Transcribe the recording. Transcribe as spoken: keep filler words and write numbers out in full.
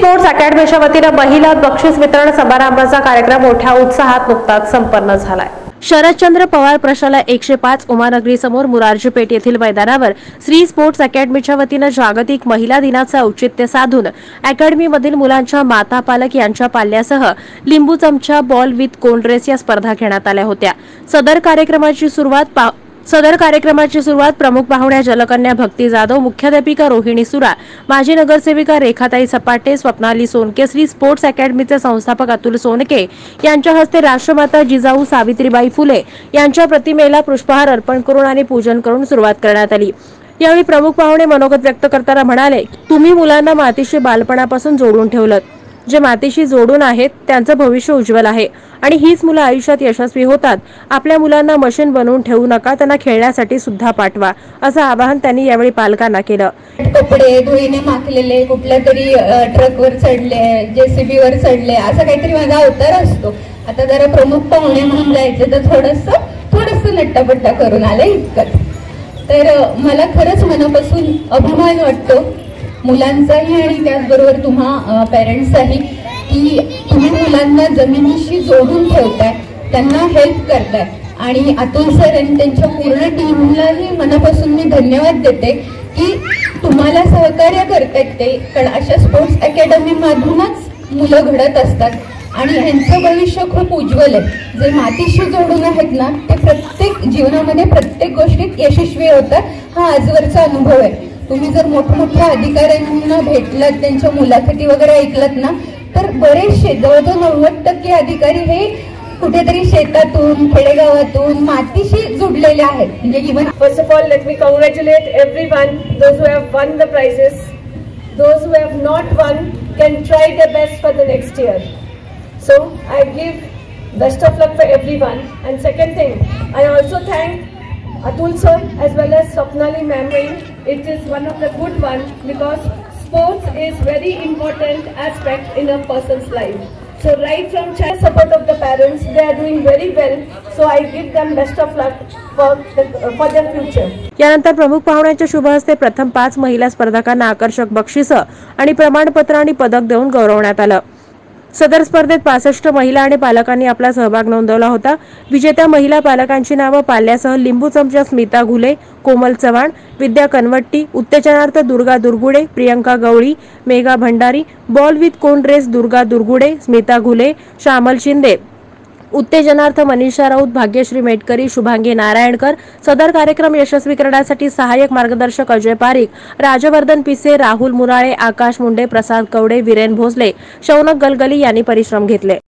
Sports अकॅडमीच्या वतीने महिला बक्षीस वितरण समारंभाचा कार्यक्रम मोठ्या उत्साहात नुकताच संपन्न झालाय। शरदचंद्र पवार प्रशाला एकशे पाच उमानगरी समोर मुरारजी पेठ येथील मैदानावर श्री स्पोर्ट्स अकॅडमीच्या वतीने जागतिक महिला दिनाचे औचित्य साधून अकॅडमीमधील मुलांच्या माता पालक यांच्या पाल्यासह लिंबू चमचा बॉल विथ कोन रेस या स्पर्धा घेण्यात आल्या होत्या। सदर कार्यक्रमाची सुरुवात सदर कार्यक्रमाची सुरुवात प्रमुख पाहुण्या जलकन्या भक्ती जाधव, मुख्याध्यापिका रोहिणी सुरा, माजी नगरसेविका रेखाताई सपाटे, स्वप्नाली सोनके, श्री स्पोर्ट्स अकॅडमीचे संस्थापक अतुल सोनके यांच्या हस्ते राष्ट्रमाता जिजाऊ सावित्रीबाई फुले यांच्या प्रतिमेला पुष्पहार अर्पण करून आणि पूजन करून सुरुवात करण्यात आली। यावेळी प्रमुख पाहुणे मनोगत व्यक्त करताना म्हणाले, तुम्ही मुलांना मातीशी बालपणापासून जोडून ठेवलं, जे मातीशी जोडून आहेत त्यांचं भविष्य उज्ज्वल आहे आणि हीच मुलं आयुष्यात यशस्वी होतात। आपल्या मुलांना मशीन बनवून ठेवू नका, त्यांना खेळण्यासाठी सुद्धा पाठवा, असं आवाहन त्यांनी यावेळी पालकांना केलं। कपडे धुळीने माखलेले, कुठल्या तरी ट्रकवर चढले, जेसीबीवर चढले, असं काहीतरी माझा अवतार असतो। आता जरा प्रमुख पाहुणे म्हणून जायचं तर थोडंसं थोडंसं नट्टापट्टा करून आले इतकंच। तर मला खरंच मनापासून अभिमान वाटतो मुलांचाही आणि त्याचबरोबर तुम्हा पेरेंट्सचाही, की तुम्ही मुलांना जमिनीशी जोडून ठेवताय, त्यांना हेल्प करताय। आणि अतुल सर आणि त्यांच्या पूर्ण टीमलाही मनापासून मी धन्यवाद देते की तुम्हाला सहकार्य करतायत ते, कारण अशा स्पोर्ट्स अकॅडमी मधूनच मुलं घडत असतात आणि यांचं भविष्य खूप उज्ज्वल आहे। जे मातीशी जोडून आहेत ना, ते प्रत्येक जीवनामध्ये प्रत्येक गोष्टीत यशस्वी होतात, हा आजवरचा अनुभव आहे। तुम्ही जर मोठमोठ्या अधिकाऱ्यांना भेटलात, त्यांच्या मुलाखती वगैरे ऐकलात ना, तर बरेचसे जवळजवळ नव्वद टक्के अधिकारी हे कुठेतरी शेतातून खेडेगावातून मातीशी जुडलेले आहेत। म्हणजे even first of all let me congratulate everyone those who have won the prizes, those who have not won can try their best for the next year. So I give best of luck for everyone. And second thing, I also thank Atul sir as well as Swapnali ma'am. It is one of the good one because sports is very important aspect in a person's life. So right from child support of the parents, they are doing very well. So I give them best of luck for the, uh, for their future. यानंतर प्रमुख पाहुण्यांच्या शुभ हस्ते प्रथम पाच महिला स्पर्धकांना आकर्षक बक्षीस आणि प्रमाणपत्र आणि पदक देऊन गौरवण्यात आलं। सदर स्पर्धेत पासष्ट महिला आणि पालकांनी आपला सहभाग नोंदवला होता। विजेत्या महिला पालकांची नावे पाल्यासह लिंबू चमचा स्मिता घुले, कोमल चव्हाण, विद्या कनवट्टी, उत्तेजनार्थ Durga Durgude, Priyanka Gawali, Megha Bhandari, ball with cone race Durga Durgude, Smita Ghule, Shyamal Shinde, उत्तेजनार्थ मनीषा राऊत, भाग्यश्री मेटकरी, शुभांगी नारायणकर। सदर कार्यक्रम यशस्वी करण्यासाठी सहाय्यक मार्गदर्शक अजय पारिक, राजवर्धन पिसे, राहुल मुराळे, आकाश मुंडे, प्रसाद कवडे, वीरेन भोसले, शौनक गलगली यांनी परिश्रम घेतले।